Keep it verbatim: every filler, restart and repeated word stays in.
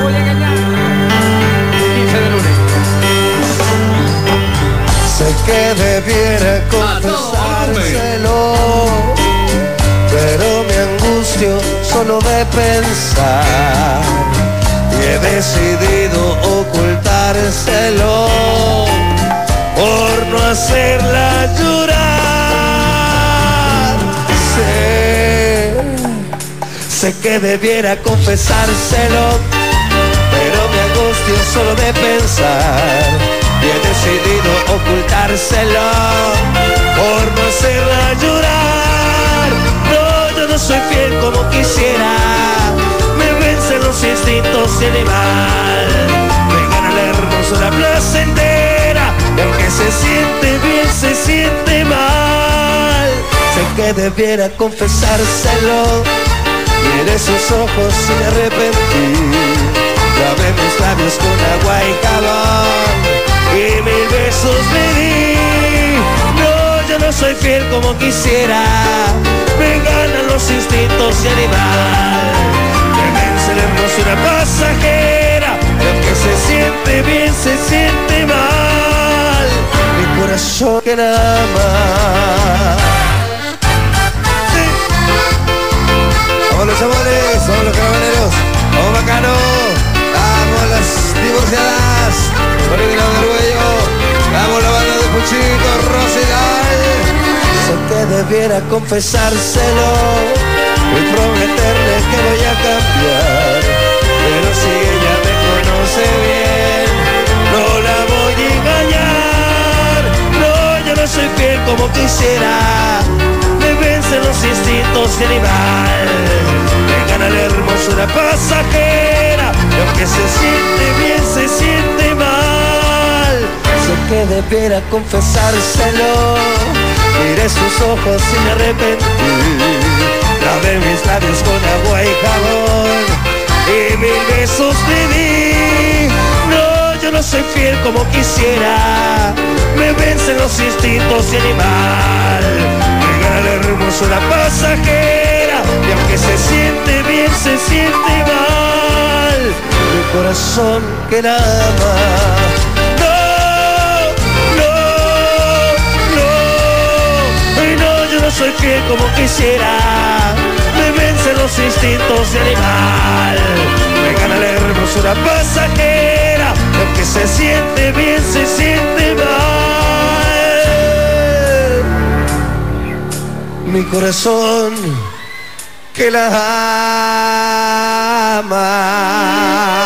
voy a engañar. quince de lunes. Sé que debiera confesárselo, pero me angustio solo de pensar y he decidido ocultárselo por no hacerla llorar. Sé, sé que debiera confesárselo, pero me angustio solo de pensar y he decidido ocultárselo por no hacerla llorar. No, yo no soy fiel como quisiera, me vencen los instintos de animal, me gana la hermosura placentera y aunque se siente bien, se siente mal. Sé que debiera confesárselo, miré sus ojos sin arrepentir, lavé mis labios con agua y jabón y mil besos le di. No, yo no soy fiel como quisiera, me ganan los instintos de animal, me vence la hermosura pasajera, aunque se siente bien, se siente mal. Mi corazón que nada más. Sí. Vamos los amores, vamos los carabineros, vamos bacano, vamos las divorciadas, por el lado del huello, vamos la banda de Puchito, Rosidal. Sé que debiera confesárselo y prometerle que voy a cambiar, pero si ella me conoce bien, no la voy a engañar. No, yo no soy fiel como quisiera, me vencen los instintos de animal, me gana la hermosura pasajera y aunque se siente bien, se siente mal. Sé que debiera confesárselo, miré sus ojos sin arrepentir, lavé mis labios con agua y jabón y mil besos le di. No, yo no soy fiel como quisiera, me vencen los instintos de animal, me gana la hermosura pasajera y aunque se siente bien, se siente mal. Mi corazón que nada más. No, no, no, ay no, yo no soy fiel como quisiera, me vencen los instintos de animal, me gana la hermosura pasajera, aunque se siente bien, se siente mal. Mi corazón que la ama.